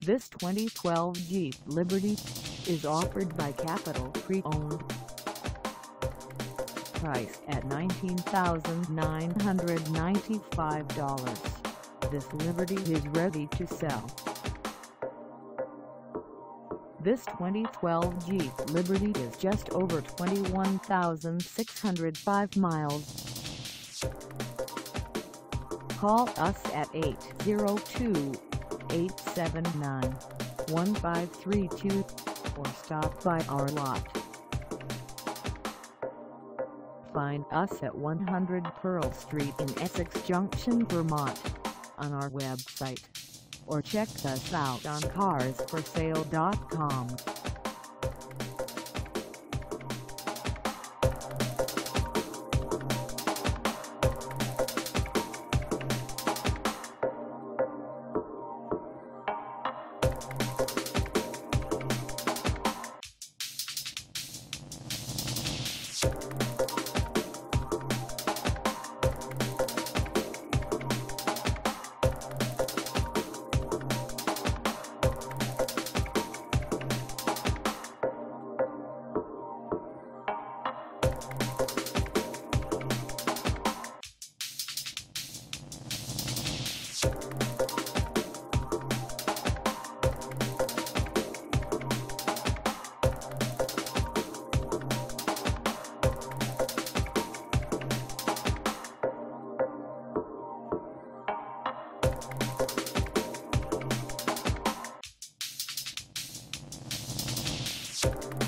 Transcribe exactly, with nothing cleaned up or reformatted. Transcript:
This twenty twelve Jeep Liberty is offered by Capital Pre-Owned. Priced at nineteen thousand nine hundred ninety-five dollars, this Liberty is ready to sell. This twenty twelve Jeep Liberty is just over twenty-one thousand six hundred five miles. Call us at eight zero two, eight seven nine, one five three two or stop by our lot. Find us at one hundred Pearl Street in Essex Junction, Vermont, on our website, or check us out on cars for sale dot com. You